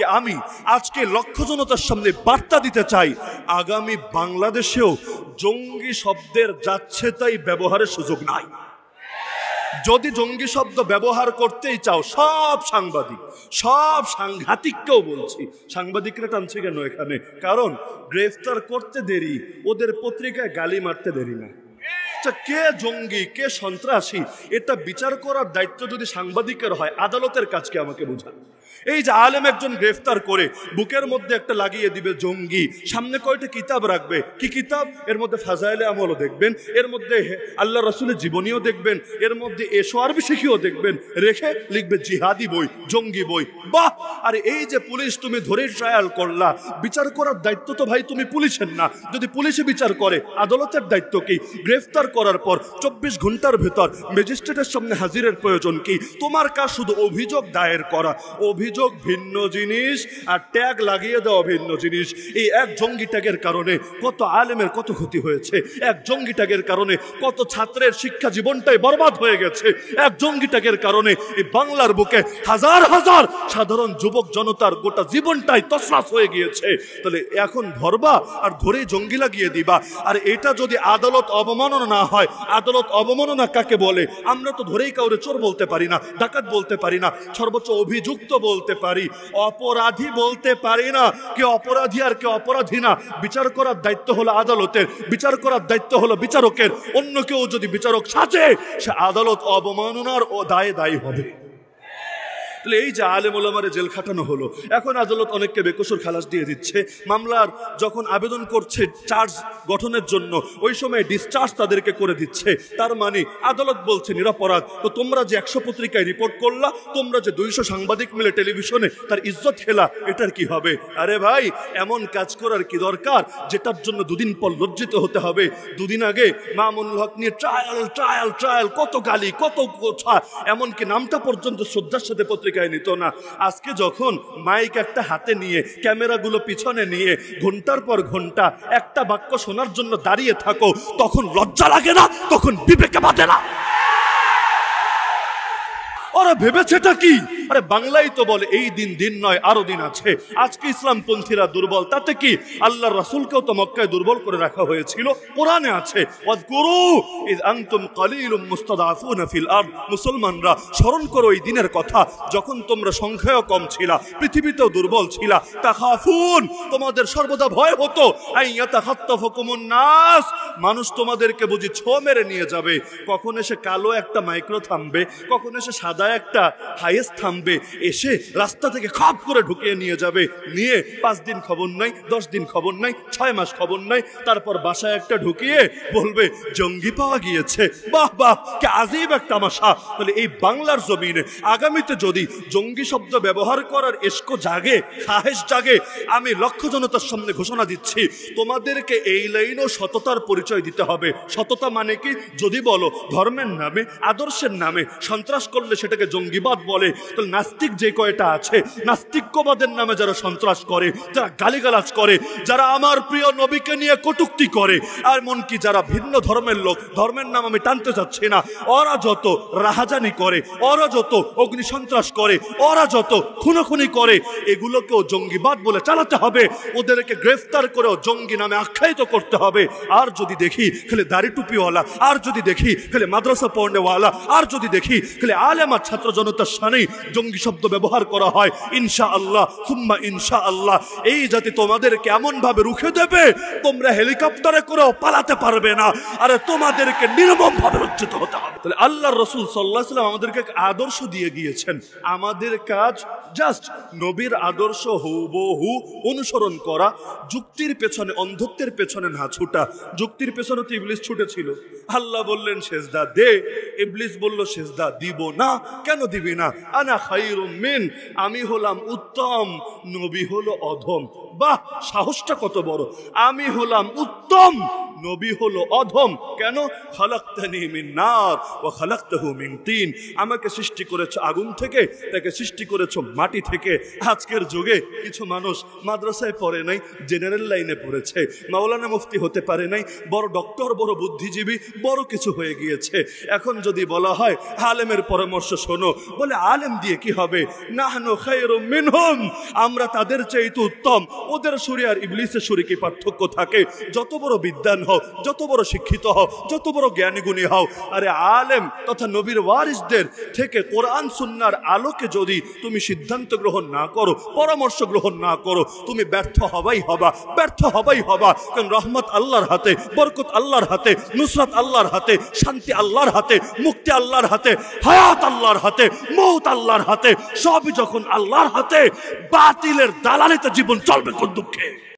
আমি আজকে লক্ষ জনতার সামনে বার্তা দিতে চাই, আগামী বাংলাদেশেও জঙ্গি শব্দের যাচ্ছে তাই ব্যবহারের সুযোগ নাই। যদি জঙ্গি শব্দ ব্যবহার করতেই চাও, সব সাংবাদিক, সব সাংঘাতিককেও বলছি, সাংবাদিকরা টানছে কেন এখানে? কারণ গ্রেফতার করতে দেরি, ওদের পত্রিকায় গালি মারতে দেরি না। কে জঙ্গি কে সন্ত্রাসী এটা বিচার করার দায়িত্ব যদি সাংবাদিকের হয়, আদালতের কাজকে আমাকে বোঝান। এই যে আলেম একজন গ্রেফতার করে বুকের মধ্যে একটা লাগিয়ে দিবে জঙ্গি, সামনে কয়টা কিতাব রাখবে, কি কিতাব? এর মধ্যে ফাজাইলে আমলও দেখবেন, এর মধ্যে আল্লাহ রাসূলের জীবনীও দেখবেন, এর মধ্যে এসো আরবি শিখিও দেখবেন, রেখে লিখবে জিহাদি বই, জঙ্গি বই। বাহ! আরে এই যে পুলিশ তুমি ধরে ট্রায়াল করলা, বিচার করার দায়িত্ব তো ভাই তুমি পুলিশের না। যদি পুলিশে বিচার করে, আদালতের দায়িত্ব কি? গ্রেফতার করার পর 24 ঘন্টার ভেতর ম্যাজিস্ট্রেটের সামনে হাজিরের প্রয়োজন কি? তোমার কাজ শুধু অভিযোগ দায়ের করা। অভিযোগ ভিন্ন জিনিস আর ট্যাগ লাগিয়ে দেওয়া ভিন্ন জিনিস। এই এক জঙ্গি ট্যাগের কারণে কত আলেমের কত ক্ষতি হয়েছে, এক জঙ্গি ট্যাগের কারণে কত ছাত্রের শিক্ষা জীবনটাই বরবাদ হয়ে গেছে, এক জঙ্গি ট্যাগের কারণে এই বাংলার বুকে হাজার হাজার সাধারণ যুবক জনতার গোটা জীবনটাই তছনছ হয়ে গিয়েছে। তাহলে এখন ধরবা আর ধরেই জঙ্গি লাগিয়ে দিবা। আর এটা যদি আদালত অবমাননা না হয়, আদালত অবমাননা কাকে বলে? আমরা তো ধরেই কাউরে চোর বলতে পারি না, ডাকাত বলতে পারি না, সর্বোচ্চ অভিযুক্ত বলতে পারি, অপরাধী বলতে পারি না। কে অপরাধী আর কে অপরাধী না বিচার করার দায়িত্ব হলো আদালতের, বিচার করার দায়িত্ব হলো বিচারকের। অন্য কেউ যদি বিচারক সাজে, সে আদালত অবমাননার ও দায়ে দায়ী হবে। এই যে আলেম ওলামারে জেল খাটানো হলো, এখন আদালত অনেককে বেকসুর খালাস দিয়ে দিচ্ছে। মামলার যখন আবেদন করছে চার্জ গঠনের জন্য, ওই সময় ডিসচার্জ তাদেরকে করে দিচ্ছে। তার মানে আদালত বলছে নিরপরাধ। তো তোমরা যে 100 পত্রিকায় রিপোর্ট করলা, তোমরা যে 200 সাংবাদিক মিলে টেলিভিশনে তার ইজ্জত খেলা, এটার কি হবে? আরে ভাই, এমন কাজ করার কি দরকার যেটার জন্য দুদিন পর লজ্জিত হতে হবে? দুদিন আগে মামুনুল হক নিয়ে ট্রায়াল ট্রায়াল ট্রায়াল, কত গালি, কত কথা, এমনকি নামটা পর্যন্ত শ্রদ্ধার সাথে পত্রিকা নিত না। আজকে যখন মাইক একটা হাতে নিয়ে, ক্যামেরাগুলো পিছনে নিয়ে ঘন্টার পর ঘন্টা একটা বাক্য শোনার জন্য দাঁড়িয়ে থাকো, তখন লজ্জা লাগে না? তখন বিবেকে বাঁধে না? ওরা ভেবেছেটা কি? আরে বাংলাই তো বলে এই দিন দিন নয়, আরো দিন আছে। আজকে ইসলামপন্থীরা দুর্বল, তাতে কি? আল্লাহর রাসূলকেও তো মক্কায় দুর্বল করে রাখা হয়েছিল। কোরআনে আছে, ওয়াযকুরু ইয আনতুম কালীলুম মুস্তাদআফুনা ফিল আরদ। মুসলমানরা স্মরণ করো এই দিনের কথা, যখন তোমরা সংখ্যায় কম ছিলা, পৃথিবীতেও দুর্বল ছিলা। তাখাফুন, তোমাদের সর্বদা ভয় হতো, আইয়াতাখাত্তাফুকুমুন নাস, মানুষ তোমাদেরকে বুঝি ছো মেরে নিয়ে যাবে। কখন এসে কালো একটা মাইক্রো থামবে, কখন এসে সাদা একটা হাইয়েস্ট থামবে, এসে রাস্তা থেকে খপ করে ঢুকিয়ে নিয়ে যাবে। নিয়ে 5 দিন খবর নাই, 10 দিন খবর নাই, 6 মাস খবর নাই, তারপর বাসায় একটা ঢুকিয়ে বলবে জঙ্গি পাওয়া গিয়েছে। বাহ বাহ, কি আজীব এক তামাশা। তাহলে এই বাংলার জমিনে আগামীতে যদি জঙ্গি শব্দ ব্যবহার করার এসকো জাগে, সাহস জাগে, আমি লক্ষ জনতার সামনে ঘোষণা দিচ্ছি, তোমাদেরকে এই লাইনেও সততার পরিচয় দিতে হবে। সততা মানে কি? যদি বলো ধর্মের নামে, আদর্শের নামে সন্ত্রাস করলে সেটাকে জঙ্গিবাদ বলে, তো নাস্তিক যে কয়টা আছে, নাস্তিক্যবাদের নামে যারা সন্ত্রাস করে, যারা গালিগালাজ করে, যারা আমার প্রিয় নবীকে নিয়ে কটূক্তি করে, আর এমনকি যারা ভিন্ন ধর্মের লোক, ধর্মের নাম আমি টানতে চাচ্ছি না, ওরা যত রাহাজানি করে, ওরা যত অগ্নি সন্ত্রাস করে, ওরা যত খুনোখুনি করে, এগুলোকেও জঙ্গিবাদ বলে চালাতে হবে। ওদেরকে গ্রেফতার করেও জঙ্গি নামে আখ্যায়িত করতে হবে। আর যদি দেখি খালি দাড়ি টুপিওয়ালা, আর যদি দেখি খালি মাদ্রাসা পড়নেওয়ালা, আর যদি দেখি খালি আলেমা ছাত্র জনতার সামনেই জঙ্গি শব্দ ব্যবহার করা হয়, ইনশাআল্লাহ সুম্মা ইনশাআল্লাহ এই জাতি তোমাদেরকে এমন ভাবে রুখে দেবে, তোমরা হেলিকপ্টারে করেও পালাতে পারবে না। আরে তোমাদেরকে নির্মম ভাবে লজ্জিত হতে হবে। তাহলে আল্লাহর রাসূল সাল্লাল্লাহু আলাইহি ওয়াসাল্লাম আমাদেরকে আদর্শ দিয়ে গিয়েছেন। আমাদের কাজ জাস্ট নবীর আদর্শ হুবহু অনুসরণ করা, যুক্তির পেছনে, অন্ধত্বের পেছনে না ছুটা। যুক্তির পেছনে তো ইবলিস ছুটেছিল। আল্লাহ বললেন সেজদা দে, ইবলিস বলল সেজদা দিব না। কেন দিবি না? আনা খায়রুম মিন, আমি হলাম উত্তম, নবী হলো অধম। বাহ, সাহসটা কত বড়! আমি হলাম উত্তম, নবী হলো অধম। কেন? খালাকতানি মিন নার ওয়া খালাকতাহু মিন তিন, আমাকে সৃষ্টি করেছো আগুন থেকে, তাকে সৃষ্টি করেছো মাটি থেকে। আজকের যুগে কিছু মানুষ মাদ্রাসায় পড়ে নাই, জেনারেল লাইনে পড়েছে, মাওলানা মুফতি হতে পারে নাই, বড় ডক্টর, বড় বুদ্ধিজীবী, বড় কিছু হয়ে গিয়েছে। এখন যদি বলা হয় আলেমের পরামর্শ শোনো। বলে আলেম দিয়ে কি হবে? নাহনু খায়রুম মিনহুম, আমরা তাদের চাইতে উত্তম। ওদের সুরে আর ইবলিসের সুরে কি পার্থক্য থাকে? যত বড় বিদ্বান হও, যত বড় শিক্ষিত হও, যত বড় জ্ঞানী গুণী হও, আরে আলেম তথা নবীর ওয়ারিসদের থেকে কোরআন সুন্নাহর আলোকে যদি তুমি সিদ্ধান্ত গ্রহণ না করো, পরামর্শ গ্রহণ না করো, তুমি ব্যর্থ হবাই হবা, ব্যর্থ হবাই হবা। কারণ রহমত আল্লাহর হাতে, বরকত আল্লাহর হাতে, নুসরাত আল্লাহর হাতে, শান্তি আল্লাহর হাতে, মুক্তি আল্লাহর হাতে, হায়াত আল্লাহর হাতে, মৌত আল্লাহর হাতে। সবই যখন আল্লাহর হাতে, বাতিলের দালালিতে জীবন চলবে কোন দুঃখে?